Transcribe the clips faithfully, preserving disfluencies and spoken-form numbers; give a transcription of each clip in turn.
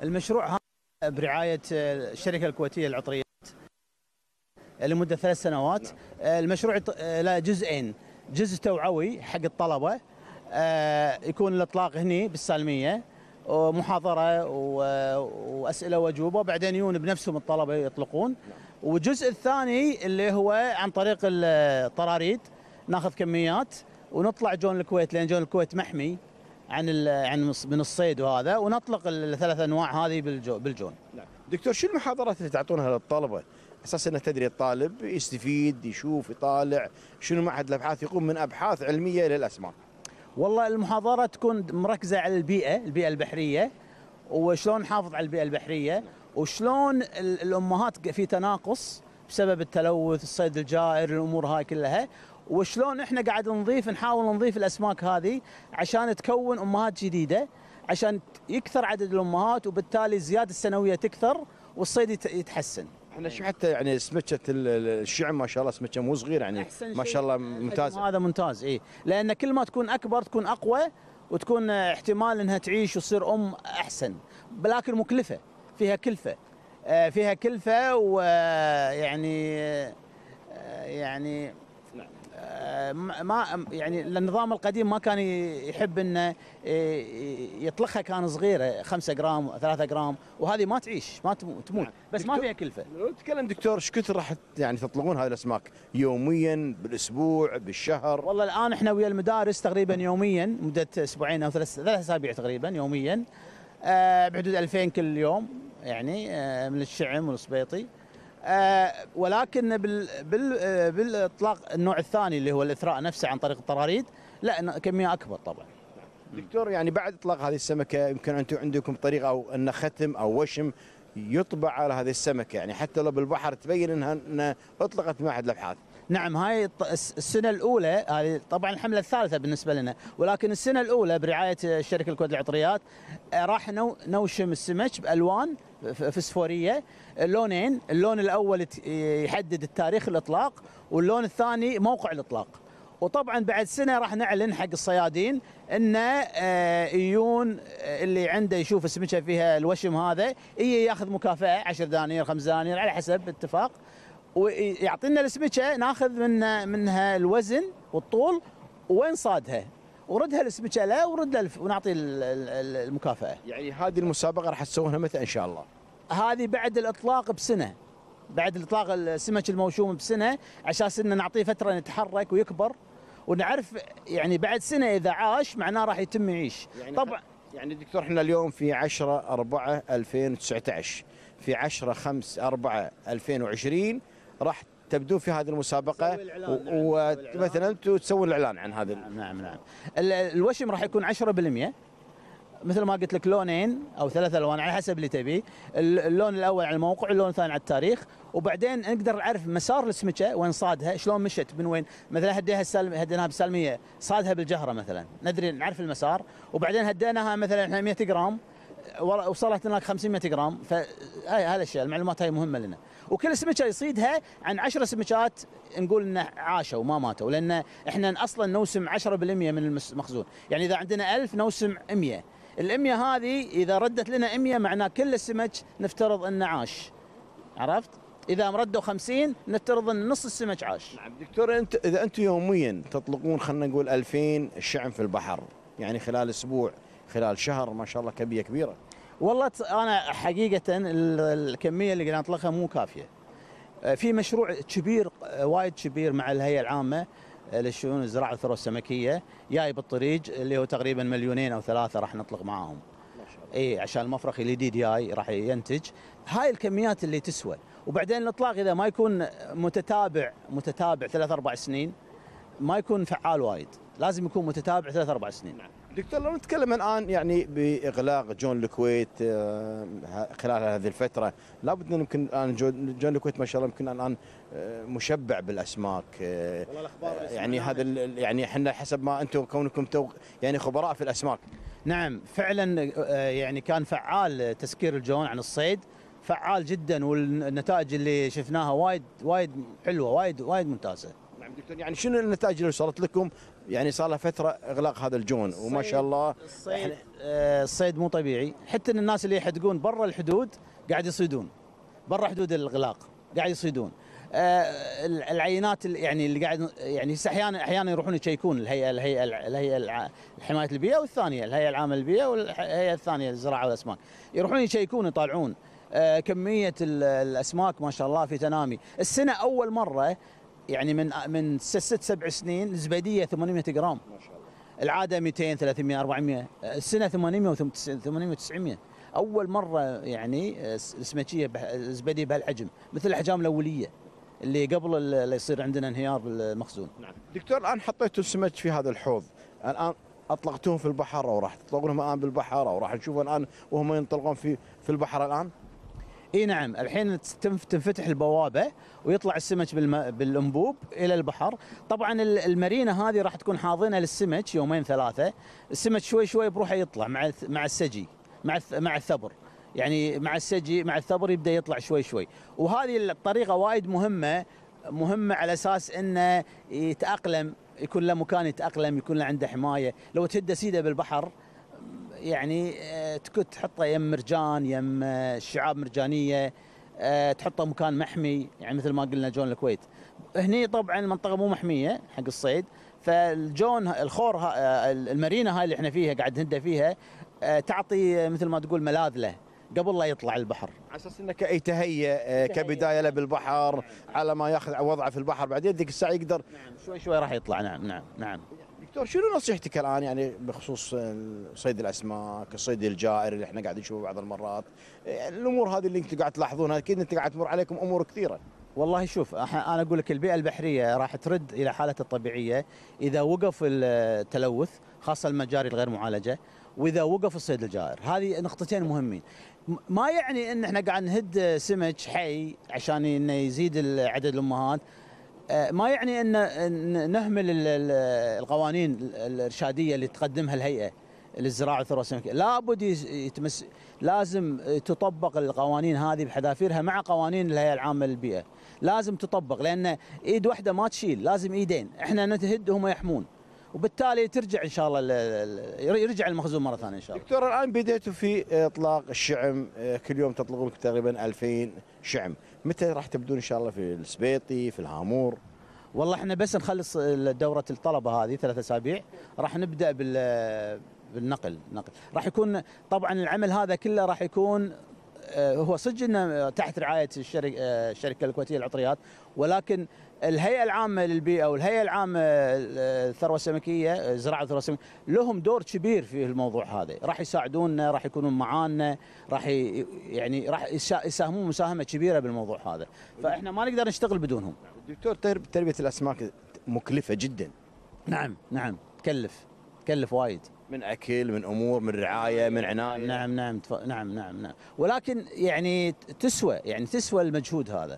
المشروع هذا برعاية الشركة الكويتية للعطريات لمدة ثلاث سنوات. المشروع له جزئين، جزء توعوي حق الطلبة، يكون الإطلاق هني بالسالمية ومحاضرة وأسئلة وأجوبة، وبعدين يجون بنفسهم الطلبة يطلقون. والجزء الثاني اللي هو عن طريق الطراريد، ناخذ كميات ونطلع جون الكويت، لأن جون الكويت محمي عن عن من الصيد وهذا، ونطلق الثلاث انواع هذه بالجون. نعم. دكتور، شو المحاضرات اللي تعطونها للطلبه اساس انه تدري الطالب يستفيد يشوف يطالع؟ شنو معهد الابحاث يقوم من ابحاث علميه للاسماك؟ والله المحاضره تكون مركزه على البيئه، البيئه البحريه، وشلون نحافظ على البيئه البحريه، وشلون الامهات في تناقص بسبب التلوث، الصيد الجائر، الامور هاي كلها، وشلون احنا قاعد نضيف نحاول نضيف الاسماك هذه عشان تكون امهات جديده، عشان يكثر عدد الامهات، وبالتالي الزياده السنويه تكثر والصيد يتحسن. احنا شو حتى يعني سمكه الشعم ما شاء الله سمكه مو صغير يعني ما شاء الله ممتاز. هذا ممتاز، اي، لان كل ما تكون اكبر تكون اقوى، وتكون احتمال انها تعيش وتصير ام احسن، ولكن مكلفه، فيها كلفه، فيها كلفه ويعني يعني ما يعني النظام القديم ما كان يحب انه يطلقها، كان صغيره خمسة جرام ثلاثة جرام، وهذه ما تعيش، ما تموت، بس ما فيها كلفه. لو تتكلم دكتور، ايش كثر راح يعني تطلقون هذه الاسماك؟ يوميا، بالاسبوع، بالشهر؟ والله الان احنا ويا المدارس تقريبا يوميا مده اسبوعين او ثلاث ثلاث اسابيع تقريبا يوميا، أه بحدود ألفين كل يوم يعني، أه من الشعم والسبيطي. آه ولكن بال بال آه بالاطلاق النوع الثاني اللي هو الاثراء نفسه عن طريق الطراريد، لا كميه اكبر طبعا. دكتور، يعني بعد اطلاق هذه السمكه يمكن انتم عندكم طريقه او ان ختم او وشم يطبع على هذه السمكه، يعني حتى لو بالبحر تبين انها إن اطلقت معهد الابحاث؟ نعم، هاي السنه الاولى، هذه طبعا الحمله الثالثه بالنسبه لنا، ولكن السنه الاولى برعايه الشركه الكويتيه للعطريات راح نوشم السمك بالوان فسفوريه، اللونين، اللون الاول يحدد التاريخ الاطلاق، واللون الثاني موقع الاطلاق. وطبعا بعد سنه راح نعلن حق الصيادين انه يجون اللي عنده يشوف السمكه فيها الوشم هذا يجي ياخذ مكافاه عشر دنانير خمس دنانير على حسب اتفاق، ويعطينا السمكه ناخذ منها منها الوزن والطول وين صادها، وردها السمكه له ورد له ونعطي المكافاه. يعني هذه المسابقه راح تسوونها متى ان شاء الله؟ هذه بعد الاطلاق بسنه، بعد الاطلاق السمك الموشوم بسنه، عشان ان نعطيه فتره يتحرك ويكبر، ونعرف يعني بعد سنه اذا عاش معناه راح يتم يعيش. يعني طبعا يعني دكتور، احنا اليوم في عشرة أربعة ألفين وتسعة عشر، في عشرة خمسة أربعة ألفين وعشرين راح تبدون في هذه المسابقه، ومثلا انتم تسوون الاعلان عن هذا. نعم نعم, نعم. الوشم راح يكون عشرة بالمئة مثل ما قلت لك، لونين او ثلاث الوان على حسب اللي تبيه، اللون الاول على الموقع، اللون الثاني على التاريخ، وبعدين نقدر نعرف مسار السمكه وين صادها، شلون مشت من وين، مثلا هديها السالم هديناها بالسالميه صادها بالجهره مثلا، ندري نعرف المسار، وبعدين هديناها مثلا احنا مئة جرام وصلت هناك خمسمئة جرام، فهاي هذا الشيء، المعلومات هاي مهمه لنا. وكل سمكه يصيدها عن عشر سمكات نقول انه عاشوا ما ماتوا، لان احنا اصلا نوسم عشرة بالمئة من المخزون، يعني اذا عندنا ألف نوسم مئة، الأمية هذه إذا ردت لنا أمية معناه كل السمك نفترض أنه عاش، عرفت؟ إذا ردوا خمسين نفترض أن نص السمك عاش. نعم دكتور، أنت إذا أنتم يوميا تطلقون خلينا نقول ألفين شعم في البحر، يعني خلال أسبوع خلال شهر ما شاء الله كمية كبيرة. والله أنا حقيقة الكمية اللي قاعد نطلقها مو كافية. في مشروع كبير وايد كبير مع الهيئة العامة للشؤون الزراعة والثروة السمكية جاي بالطريق، اللي هو تقريبا مليونين او ثلاثة راح نطلق معاهم. ما شاء الله. اي عشان المفرخ الجديد جاي راح ينتج هاي الكميات اللي تسوى، وبعدين الاطلاق اذا ما يكون متتابع متتابع ثلاث اربع سنين ما يكون فعال وايد، لازم يكون متتابع ثلاث اربع سنين. نعم. دكتور، لو نتكلم الان يعني باغلاق جون الكويت خلال هذه الفتره، لابد يمكن الان جون الكويت ما شاء الله يمكن الان مشبع بالاسماك. والله الاخبار يعني هذا يعني احنا حسب ما انتم كونكم تو يعني خبراء في الاسماك. نعم فعلا، يعني كان فعال تسكير الجون عن الصيد، فعال جدا، والنتائج اللي شفناها وايد وايد حلوه، وايد وايد ممتازه. نعم دكتور يعني شنو النتائج اللي وصلت لكم؟ يعني صار لها فتره اغلاق هذا الجون وما شاء الله الصيد آه، الصيد مو طبيعي، حتى إن الناس اللي يحدقون برا الحدود قاعد يصيدون، برا حدود الاغلاق قاعد يصيدون. آه، العينات اللي- يعني اللي قاعد يعني احيانا احيانا يروحون يشيكون الهيئه الهيئه الهيئه الع- حمايه البيئه، والثانيه الهيئه العامه للبيئه، والهيئه الثانيه للزراعه والاسماك، يروحون يشيكون يطالعون آه، كميه ال- الاسماك ما شاء الله في تنامي. السنه اول مره يعني من من ست ست سبع سنين الزبيديه ثمانمئة جرام ما شاء الله. العاده مئتين ثلاثمئة أربعمئة، السنه ثمانمئة ثمانمئة وتسعمئة. اول مره يعني السمكيه بح- الزبيديه بهالحجم مثل الاحجام الاوليه اللي قبل اللي يصير عندنا انهيار بالمخزون. نعم. دكتور الان حطيتوا السمك في هذا الحوض، الان اطلقتوهم في البحر او راح تطلقونهم الان بالبحر او راح نشوفهم الان وهم ينطلقون في في البحر الان؟ اي نعم، الحين تنف- تنفتح البوابه ويطلع السمك بالم... بالانبوب الى البحر. طبعا ال- المارينا هذه راح تكون حاضنه للسمك يومين ثلاثه، السمك شوي شوي بروحه يطلع مع الث- مع السجي، مع الث- مع الثبر، يعني مع السجي مع الثبر يبدا يطلع شوي شوي. وهذه الطريقه وايد مهمه، مهمه على اساس انه يتاقلم، يكون له مكان يتاقلم، يكون له عنده حمايه. لو تهده سيده بالبحر يعني آه، تكون تحطه يم مرجان، يم آه، شعاب مرجانيه، آه، تحطه مكان محمي، يعني مثل ما قلنا جون الكويت. هني طبعا المنطقه مو محميه حق الصيد، فالجون الخور ها- آه، المارينا هاي اللي احنا فيها قاعد نهده فيها آه، تعطي مثل ما تقول ملاذ له قبل لا يطلع البحر. على اساس انه كيتهيأ آه، كبدايه له بالبحر، على ما ياخذ وضعه في البحر بعدين ذيك الساعه يقدر. نعم شوي شوي راح يطلع. نعم نعم نعم. دكتور شنو نصيحتك الان يعني بخصوص صيد الاسماك، الصيد الجائر اللي احنا قاعد نشوفه بعض المرات، يعني الامور هذه اللي انتم قاعد تلاحظونها، اكيد انت قاعد تمر عليكم امور كثيره. والله شوف، أح- انا اقول لك البيئه البحريه راح ترد الى حالتها الطبيعيه اذا وقف التلوث، خاصه المجاري الغير معالجه، واذا وقف الصيد الجائر. هذه نقطتين مهمين. م- ما يعني ان احنا قاعد نهد سمك حي عشان انه يزيد ال- عدد الامهات، آه، ما يعني ان إن نهمل ال- ال- القوانين الارشاديه اللي تقدمها الهيئه للزراعه والثروه السمكيه. لابد يس- يتمس لازم تطبق القوانين هذه بحذافيرها مع قوانين الهيئه العامه للبيئه، لازم تطبق، لان ايد واحده ما تشيل، لازم ايدين، احنا نتهد وهم يحمون، وبالتالي ترجع ان شاء الله ال- ال- يرجع المخزون مره ثانيه ان شاء الله. دكتور الان بديتوا في اطلاق الشعم، آه، كل يوم تطلقون تقريبا ألفين شعم، متى راح تبدون ان شاء الله في السبيطي في الهامور؟ والله احنا بس نخلص دورة الطلبة هذه ثلاث اسابيع راح نبدا بال بالنقل نقل. راح يكون طبعا العمل هذا كله راح يكون آه، هو صدق انه تحت رعايه الشركه الشركه الكويتيه للعطريات، ولكن الهيئه العامه للبيئه والهيئه العامه للثروه السمكيه، زراعه الثروه السمكيه، لهم دور كبير في الموضوع هذا، راح يساعدونا، راح يكونون معانا، راح ي- يعني راح يسا- يساهمون مساهمه كبيره بالموضوع هذا، فاحنا ما نقدر نشتغل بدونهم. دكتور ترب- تربيه الاسماك مكلفه جدا. نعم نعم، تكلف تكلف وايد. من اكل، من امور، من رعايه، من عنايه. نعم نعم تف... نعم نعم نعم، ولكن يعني تسوى، يعني تسوى المجهود هذا،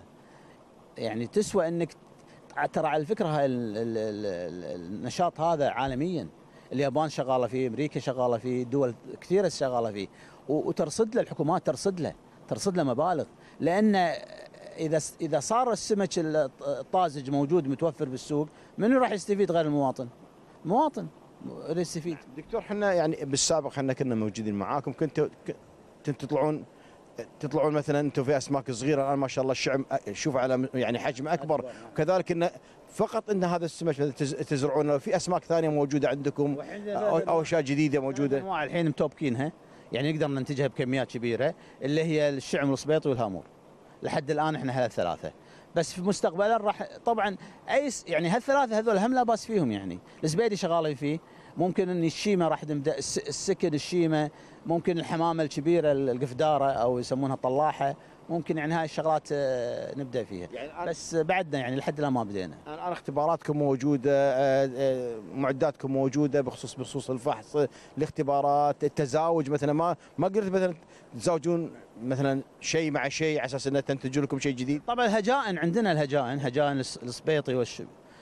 يعني تسوى انك ترى على فكره هاي ال... ال... ال... ال- النشاط هذا عالميا، اليابان شغاله فيه، امريكا شغاله فيه، دول كثيره شغاله فيه، و... وترصد له الحكومات، ترصد له ترصد له مبالغ، لان اذا اذا صار السمك الطازج موجود متوفر بالسوق، منو راح يستفيد غير المواطن؟ المواطن اللي يستفيد. دكتور احنا يعني بالسابق احنا كنا موجودين معاكم، كنتوا كنتوا تطلعون تطلعون مثلا انتم في اسماك صغيره، الان ما شاء الله الشعم شوف على يعني حجم اكبر، وكذلك ان فقط ان هذا السمك تز- تزرعونه، في اسماك ثانيه موجوده عندكم او أو اشياء جديده موجوده؟ انواع الحين متوبكينها، يعني نقدر ننتجها بكميات كبيره، اللي هي الشعم والصبيط والهامور. لحد الان احنا هالثلاثه، بس في مستقبلا راح طبعا اي س- يعني هالثلاثه هذول هم لا باس فيهم، يعني الزبيدي شغالين فيه، ممكن ان الشيمه راح نبدا الس- السكن الشيمه، ممكن الحمامه الكبيره القفداره او يسمونها طلاحه، ممكن يعني هاي الشغلات آه، نبدا فيها، يعني الآن- بس بعدنا يعني لحد الان ما بدينا. الان اختباراتكم موجوده، آه، آه، معداتكم موجوده بخصوص بخصوص الفحص، الاختبارات، التزاوج مثلا، ما ما قدرت مثلا تزاوجون مثلا شيء مع شيء على اساس انه تنتجوا لكم شيء جديد؟ طبعا الهجائن عندنا، الهجائن هجائن الس- السبيطي والش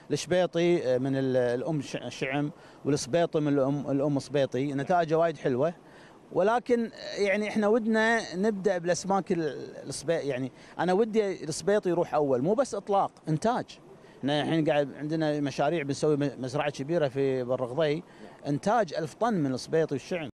الشبيطي من ال- الام ش- شعم، والسبيطي من الام الام سبيطي، نتائجه وايد حلوه، ولكن يعني احنا ودنا نبدا بالاسماك ال- السبي يعني انا ودي السبيطي يروح اول، مو بس اطلاق، انتاج احنا الحين قاعد عندنا مشاريع بنسوي مزرعه كبيره في بالرغضي، انتاج ألف طن من الصبيط والشعن.